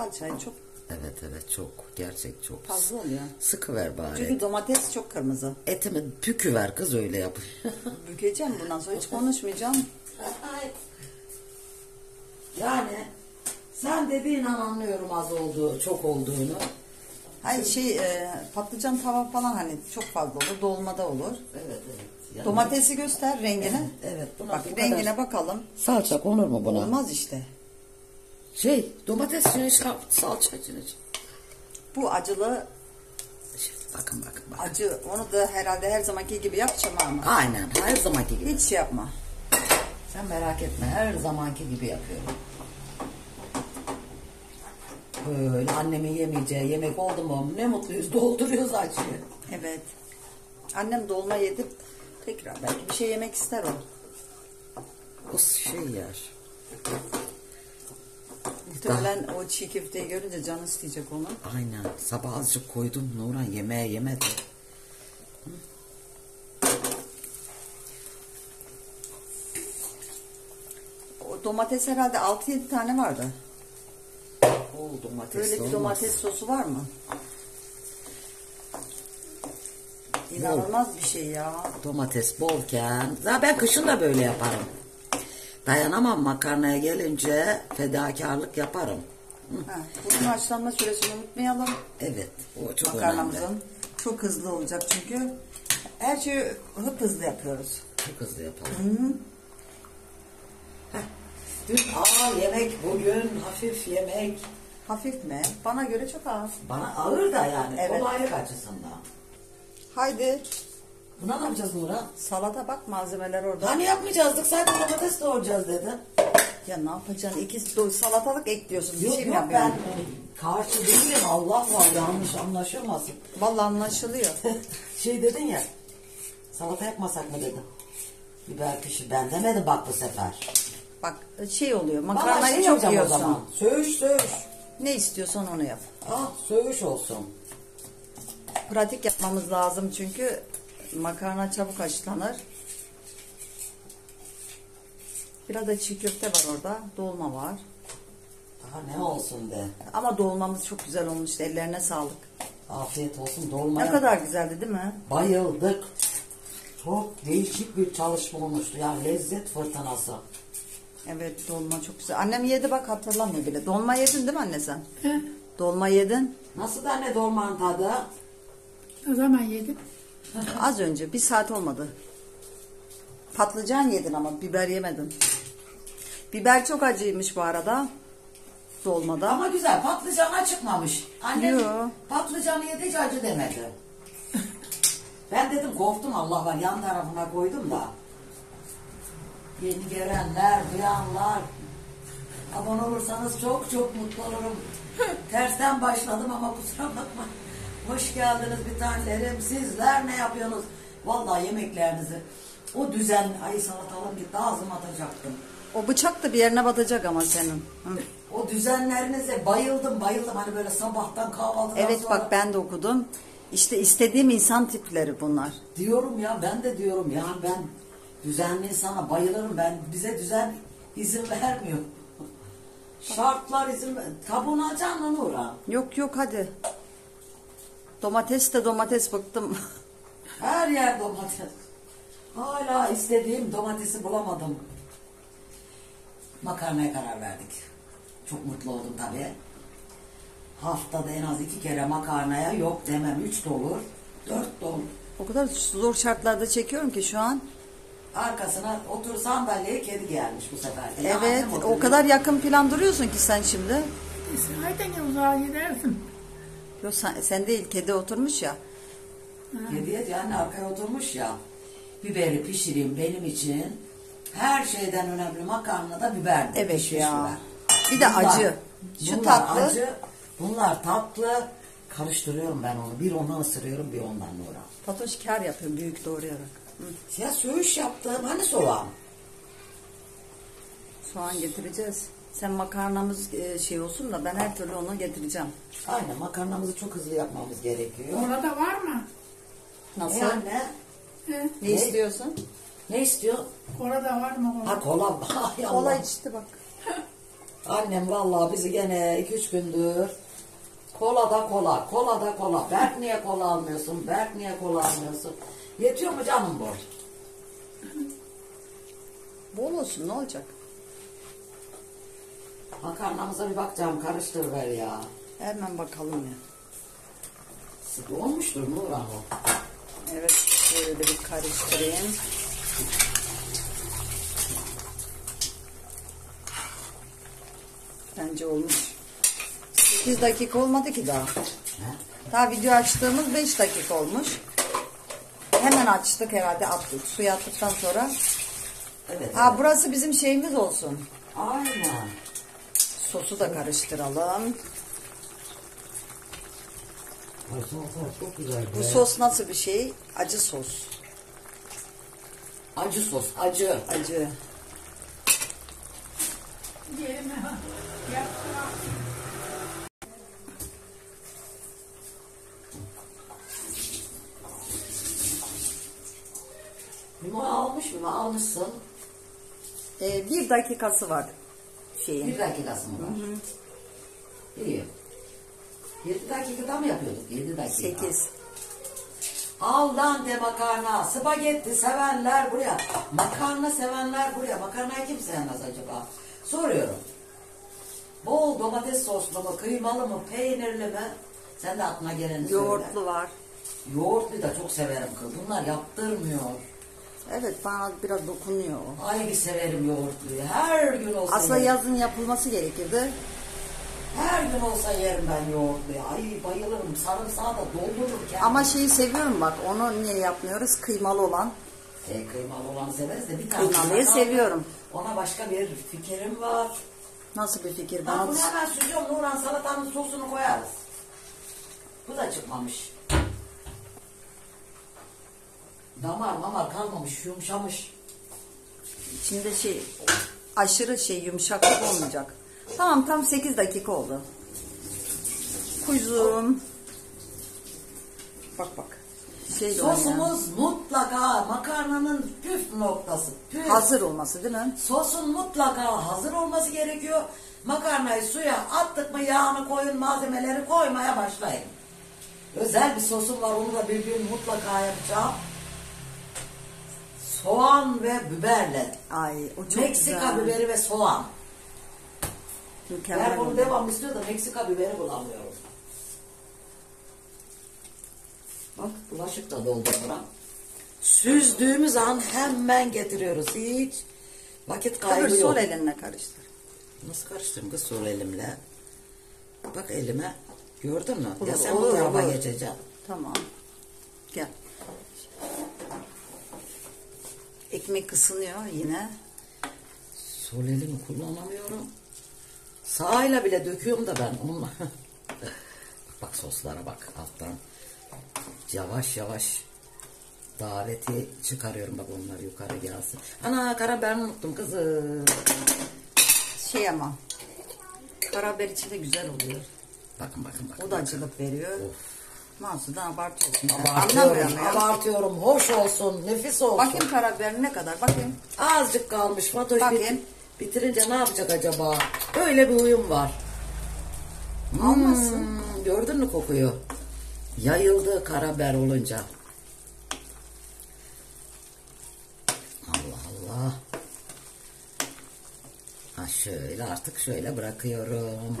salçayı çok Evet evet, çok. Gerçek çok. fazla oluyor. Sıkı ver bari. Çünkü domates çok kırmızı. Etimi pükü ver kız, öyle yap. Bükeceğim bundan sonra, hiç konuşmayacağım. Yani sen dediğin an anlıyorum az olduğu, çok olduğunu. Hayır patlıcan tava falan hani çok fazla olur. Dolmada olur. Evet evet. Yani Domatesi göster rengini. evet. Buna Bak bu rengine kadar bakalım. salça konur mu buna? Olmaz işte. Domates salça için. Bu acılı, Bakın. acı. Onu da herhalde her zamanki gibi yapacağım ama. Aynen, her zamanki gibi. Hiç şey yapma. Sen merak etme, her zamanki gibi yapıyorum. Böyle annemin yemeyeceği yemek oldu mu ne mutluyuz, dolduruyoruz acıyı. Evet. Annem dolma yedi. Tekrar belki bir şey yemek ister o. O yer. Muhtemelen o çiğ köfteyi görünce canı isteyecek onu. Aynen. Sabah azıcık koydum, Nurhan yemeğe yemedi. O domates herhalde 6-7 tane vardı. O domates Böyle bir olmaz. domates sosu var mı? İnanılmaz bir şey ya. Domates bolken. Ya ben kışın da böyle yaparım. Dayanamam, makarnaya gelince fedakarlık yaparım. Ha, bunun haşlanma süresini unutmayalım. Evet, o çok Makarnamızın. önemli. Çok hızlı olacak çünkü. Her şeyi hızlı yapıyoruz. Çok hızlı yapalım. Dün yemek, bugün hafif yemek. Hafif mi? Bana göre çok az. Bana ağır da yani, Evet. kolaylık açısından. Haydi. Buna ne yapacağız Nurhan? Salata bak, malzemeler orada. Hani yapmayacaktık, sadece domates doğrayacağız dedin. Ya ne yapacaksın? Salatalık ekliyorsun. Bir Yok şey mi yok, ben yapıyorsun? karşı değilim, Allah var, yanlış anlaşılmasın. Vallahi anlaşılıyor. Dedin ya, salata yapmasak mı dedim. Biber pişir, ben demedim bak bu sefer. Bak oluyor. Bana Makarnayı çok yapacağım o yiyorsun. zaman. Söğüş. Ne istiyorsan onu yap. Söğüş olsun. Pratik yapmamız lazım çünkü makarna çabuk haşlanır. Biraz da çiğ köfte var orada. Dolma var. Daha ne olsun de. Ama dolmamız çok güzel olmuştu. Ellerine sağlık. Afiyet olsun, dolmaya Ne kadar güzeldi değil mi? bayıldık. Çok değişik bir çalışma olmuştu. Yani lezzet fırtınası. Evet, dolma çok güzel. Annem yedi bak, hatırlamıyor bile. Dolma yedin değil mi anne sen? He, Dolma yedin. Nasıl da anne dolmanın tadı? o zaman yedim. Az önce. 1 saat olmadı. Patlıcan yedin ama biber yemedin. Biber çok acıymış bu arada. Dolmada. Ama güzel, patlıcana çıkmamış. Annem Yo. patlıcanı yedi, hiç acı demedi. Ben dedim, korktum, Allah var, yan tarafına koydum da. Yeni gelenler, duyanlar, abone olursanız çok çok mutlu olurum. Tersten başladım ama kusura bakma. Hoş geldiniz bir tanelerim. Sizler ne yapıyorsunuz? Vallahi yemeklerinizi, o düzen, salatalım gitti, ağzıma atacaktım. O bıçak da bir yerine batacak ama senin. Hı. O düzenlerinize bayıldım. Hani böyle sabahtan kahvaltıdan Evet sonra. bak, ben de okudum. İşte istediğim insan tipleri bunlar. Diyorum ya, ben de diyorum ya, ben düzenli insana bayılırım. Bize düzen izin vermiyor. Şartlar izin ver. Tabunacaksın onu Nurhan. Yok hadi. Domates de domates, bıktım. Her yer domates. Hala istediğim domatesi bulamadım. Makarnaya karar verdik. Çok mutlu oldum tabii. Haftada en az 2 kere makarnaya, yok demem 3 de olur, 4 de olur. O kadar zor şartlarda çekiyorum ki şu an. Arkasına otur, sandalyeye kedi gelmiş bu sefer. Evet, o kadar yakın plan duruyorsun ki sen şimdi. Zaten uzağa gidersin. Yok sen değil, kedi oturmuş ya. Kediye yani arkaya oturmuş ya. Biberi pişireyim benim için. Her şeyden önemli makarnada biber. Evet pişmiş ya. biber. Bir de acı. Şu Bunlar tatlı. acı, bunlar tatlı. Karıştırıyorum ben onu. Bir onu ısırıyorum, bir ondan Nurhan. Fatoş kar yapıyorum büyük doğrayarak. Hı. Ya söğüş yaptım. Hani soğan? Soğan getireceğiz. Sen makarnamız olsun da ben her türlü onu getireceğim. Aynen, makarnamızı çok hızlı yapmamız gerekiyor. Orada var mı? Nasıl? Ne anne? He, Ne istiyorsun? Ne istiyor? orada var mı? Ha, kola. Ay Allah. Kola içti bak. Annem vallahi bizi gene 2-3 gündür kola da kola, kola da kola. Berk niye kola almıyorsun? Berk niye kola almıyorsun? Yetiyor mu canım bu? Bol olsun, ne olacak? Makarnamıza bir bakacağım, karıştır ver ya. Hemen bakalım ya. Sıkı olmuştur Nurhan o. Evet, şöyle de bir karıştırayım. Bence olmuş. 8 dakika olmadı ki daha. Daha video açtığımız 5 dakika olmuş. Hemen açtık herhalde, attık. Suyu attıktan sonra. Evet. Ha, burası bizim şeyimiz olsun. Aynen. Sosu da karıştıralım. Ay, sos çok güzel. Bu sos nasıl bir şey? Acı sos. Acı sos, acı. Acı. Diyelim ha. Yaptılar. Limon almış mı? Almışsın. 1 dakikası var şeyin. 1 dakikası mı var? İyi. 7 dakikada mı yapıyorduk? 7 dakika. 8. Al dante makarna, spagetti sevenler buraya. Makarna sevenler buraya. Makarnayı kim sevmez acaba? Soruyorum. Bol domates soslu mu, kıymalı mı, peynirli mi? Sen de aklına geleni söyle. Yoğurtlu var. Yoğurtlu da çok severim kız. Bunlar yaptırmıyor. Evet, bana biraz dokunuyor. Ay bir severim yoğurtluyu. Her gün olsa Aslında yerim. yazın yapılması gerekirdi. Her gün olsa yerim ben yoğurtluyu. Ay bayılırım. Sarımsağı da doldururken. Ama şeyi seviyorum bak. Onu niye yapmıyoruz? Kıymalı olan. Kıymalı olanı severiz de bir tane. Kıymalıyı daha seviyorum. Ona başka bir fikrim var. Nasıl bir fikir? Ben Bana bunu hemen süzüyorum. Nurhan salatanın sosunu koyarız. Bu da çıkmamış. Damar mamar kalmamış, yumuşamış. içinde aşırı yumuşaklık olmayacak. Tamam, tam 8 dakika oldu. Kuzum. Bak. Sosumuz mutlaka makarnanın püf noktası. Püf. Hazır olması değil mi? Sosun mutlaka hazır olması gerekiyor. Makarnayı suya attık mı yağını koyun, malzemeleri koymaya başlayın. Özel bir sosum var, onu da bir gün mutlaka yapacağım. Soğan ve biberle. Ay, o çok Meksika güzel. biberi ve soğan. Mükemmel Ben bunu oldu. devam istiyor da Meksika biberi bulamıyorum. Bak bulaşık da doldu buna. Süzdüğümüz an hemen getiriyoruz. Hiç vakit kaybı Sol yok. elinle karıştır. Nasıl karıştırayım kız sol elimle? Bak elime. Gördün mü? Olur, Ya sen bu olur, tarafa olur. geçeceksin. Tamam. Gel. Ekmek ısınıyor yine. Sol elimi kullanamıyorum. Sağıyla bile döküyorum da ben onunla. Bak soslara bak alttan. Yavaş yavaş daveti çıkarıyorum, bak onlar yukarı gelsin. Ana karabiber unuttum kızım. Ama karabiber içi de güzel oluyor. Bakın. O da acılık veriyor. Mahsudan abartıyorsun. Abartıyorum, abartıyorum. Hoş olsun, nefis olsun. Bakayım karabiber ne kadar, bakayım. Azıcık kalmış Fatoş. Bakayım. Bitirince ne yapacak acaba? Öyle bir huyum var. Almasın. Gördün mü kokuyu? Yayıldı karabiber olunca. Allah Allah. Ha şöyle artık şöyle bırakıyorum.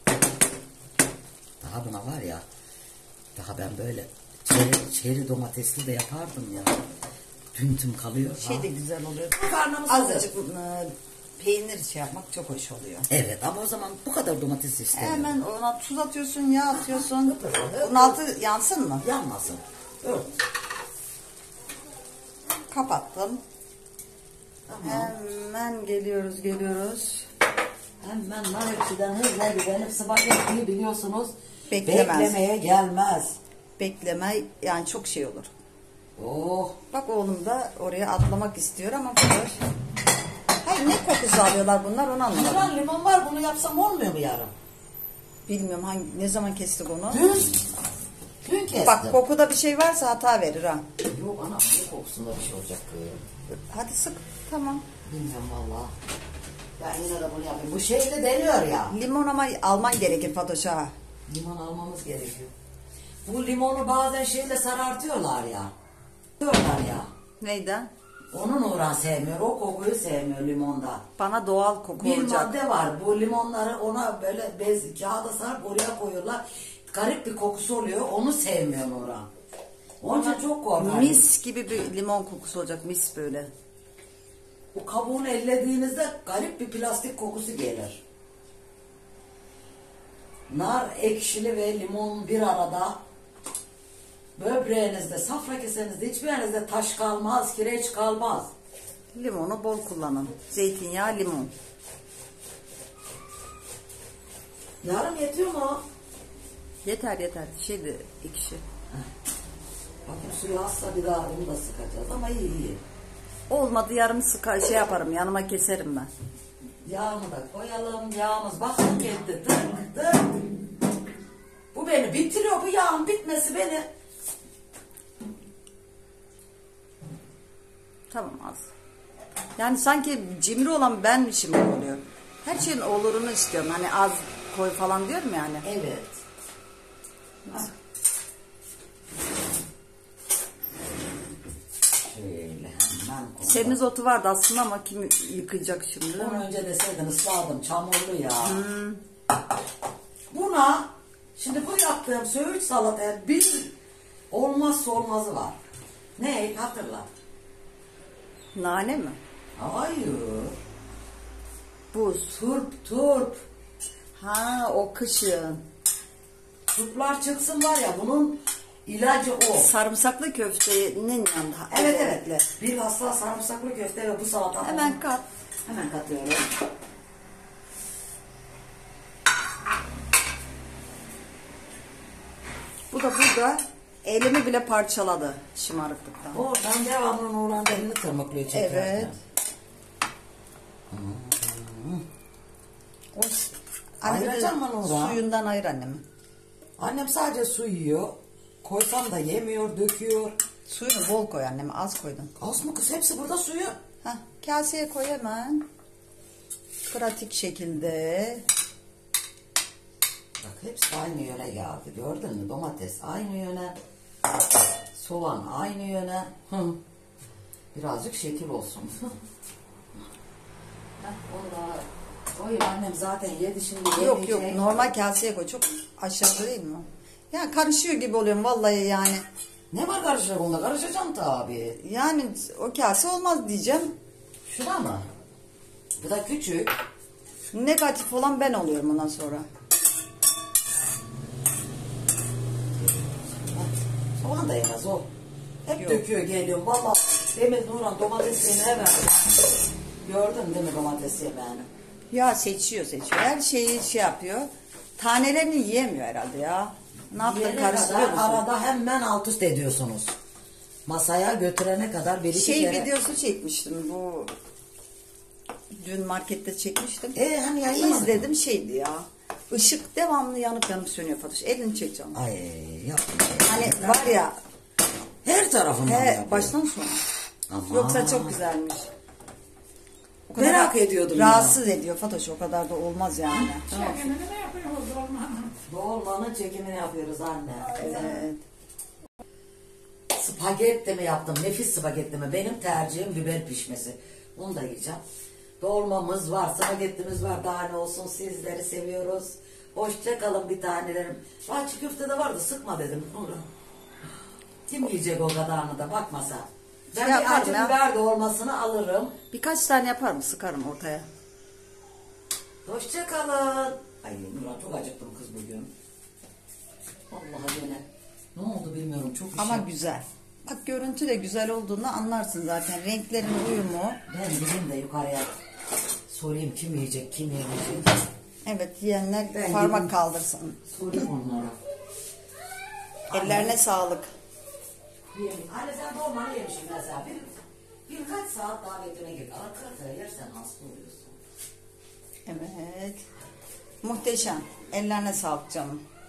Daha buna var ya. Daha ben böyle çeri domatesli de yapardım ya. Tüm kalıyor. De güzel oluyor. Karnımız hazır. Azıcık peynir yapmak çok hoş oluyor. Evet ama o zaman bu kadar domates istemiyorum. Hemen ona tuz atıyorsun, yağ atıyorsun. Bunun altı yansın mı? Yanmasın. Ört. Kapattım. Tamam. Hemen geliyoruz. Hemen narikçiden hızla gidelim. Spagettiyi biliyorsunuz. Beklemez. Beklemeye gelmez. Bekleme yani çok şey olur. Oh. Bak oğlum da oraya atlamak istiyor ama kadar. Hayır, ne kokusu alıyorlar bunlar, onu anlamadım. Limon limon var, bunu yapsam olmuyor mu yarın? Bilmiyorum ne zaman kestik onu. Dün kestim. Bak kokuda bir şey varsa hata verir ha. Yok ana, bu kokusunda bir şey olacak. Hadi sık, tamam. Bilmiyorum valla. Ben yine de bunu yapayım. Bu şeyde deniyor ya. Limon ama alman gerekir Fatoş'a. Limon almamız gerekiyor. Bu limonu bazen şeyle sarartıyorlar ya. Diyorlar ya. Neyden? Onun Nurhan sevmiyor. O kokuyu sevmiyor limonda. Bana doğal koku Bir olacak. madde var. Bu limonları ona böyle bez kağıda sarıp oraya koyuyorlar. Garip bir kokusu oluyor. Onu sevmiyor Nurhan. Onun için çok korkar. Mis gibi bir limon kokusu olacak. Mis böyle. Bu kabuğunu ellediğinizde garip bir plastik kokusu gelir. Nar ekşili ve limon bir arada böbreğinizde, safra kesenizde hiçbir yerinizde taş kalmaz, kireç kalmaz. Limonu bol kullanın. Zeytinyağı, limon. Yarım yetiyor mu? Yeter yeter. Şeydi ekşi. Bakın suyu azsa bir daha onu da sıkacağız ama iyi. Olmadı yarım sıkar şey yaparım. Yanıma keserim ben. Yağını da koyalım. Yağımız bakın gitti. Tık tık. Bu beni bitiriyor. Bu yağın bitmesi beni. Tamam az. Yani sanki cimri olan benmişim gibi oluyor. Her şeyin olurunu istiyorum. Hani az koy falan diyorum yani. Evet. Şöyle hemen koy. Semizotu vardı aslında ama kim yıkayacak şimdi? Onu önce deseydin ısladım. Çamurlu ya. Buna şimdi bu yaptığım söğüt salataya bir olmazsa olmazı var. Ne? Hatırla. Nane mi? Hayır. Buz. Turp. Ha o kışın. Turplar çıksın var ya bunun ilacı o. Sarımsaklı köftenin yanında. Evet. Bir hasta sarımsaklı köfte ve bu salata. Hemen kat. Hemen katıyorum. Bu da burada elimi bile parçaladı şımarıklıktan. Oradan devamlı Nurhan elini tırmıklıyor çekerken. Evet. O, Ayıracak mı Nurhan? Suyundan ayır annemi. Annem sadece su yiyor. Koysam da yemiyor, döküyor. Suyunu bol koy anneme, az koydun. Az mı kız? Hepsi burada suyu. Heh, kaseye koy hemen. Pratik şekilde. Bak hepsi aynı yöne geldi. Gördün mü? Domates aynı yöne. Soğan aynı yöne. Birazcık şekil olsun. Onu da koyayım annem zaten yedi şimdi. Yok yemeyecek. normal kaseye koy. Çok aşağıda değil mi? Ya karışıyor gibi oluyorum vallahi yani. Ne var karışacak onda? Karışacağım tabii. Yani o kase olmaz diyeceğim. Şuna mı? Bu da küçük. Negatif olan ben oluyorum ondan sonra. Soğan da yemez o. Hep Yok. döküyor geliyor. Vallahi Demir Nurhan domates yemeğe verdi. Gördün değil mi domates yemeğini? Ya seçiyor. Her şeyi şey yapıyor. Tanelerini yiyemiyor herhalde ya. Ne yaptın Yiyene karıştırıyor kadar musun? arada hemen alt üst ediyorsunuz. Masaya götürene kadar bir iki Şey kere. videosu çekmiştim bu. Dün markette çekmiştim. Hani yayınlamadın İzledim şeydi ya. Işık devamlı yanıp sönüyor Fatoş. Elini çek canım. Ay yapma. Hani var ya Her tarafından yapıyor. baştan sona. Aman. Yoksa çok güzelmiş. O Merak ediyordum rahatsız ediyor Fatoş, o kadar da olmaz yani. Çekimini mi yapıyoruz dolmanın? Dolmanın çekimini yapıyoruz anne. Evet. Spagetti mi yaptım? Nefis spagetti mi? Benim tercihim biber pişmesi. Onu da yiyeceğim. Dolmamız var, spagettimiz var. Daha ne olsun, sizleri seviyoruz. Hoşça kalın bir tanelerim. Çiğ köfte de vardı, sıkma dedim. Kim yiyecek o kadarını da bakmasa. Ben bir yaparım acı ya. biber dolmasını alırım. Birkaç tane yaparım, sıkarım ortaya. Hoşça kalın. Ay Murat çok acıktım kız bugün. Vallahi gene. Ne oldu bilmiyorum, çok Ama işim. güzel. Bak görüntü de güzel olduğunu anlarsın zaten. Renklerin uyumu. Ben gideyim de yukarıya sorayım kim yiyecek, kim yemeyecek. Evet, yiyenler Ben parmak gideyim. kaldırsın. Sorayım onlara. Ellerine sağlık. Hani sen dolmanı yemişsin mesela. Birkaç saat daha beklemeye gerek. Arka yersen hasta oluyorsun. Evet. Muhteşem. Ellerine sağlık canım.